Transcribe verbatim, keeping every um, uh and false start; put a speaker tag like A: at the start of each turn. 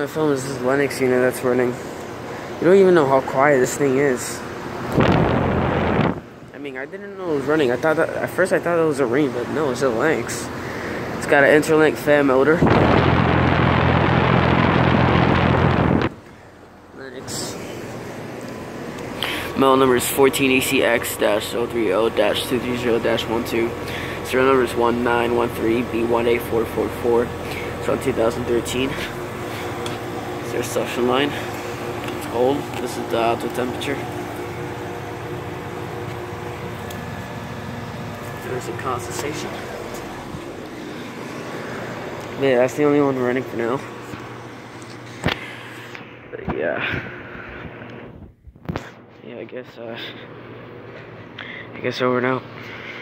A: want to film is this Linux unit that's running. You don't even know how quiet this thing is. I mean, I didn't know it was running. I thought that, at first I thought it was a Ring, but no, it's a Linux. It's got an Interlink fan motor. Linux. Model number is fourteen E C X zero three zero two three zero one two. Serial number is one nine one three B one eight four four four. It's on two thousand thirteen. It's their suction line. It's cold. This is the outdoor temperature. There's a condensation. Yeah, that's the only one running for now. But yeah. Yeah, I guess, uh, I guess over now.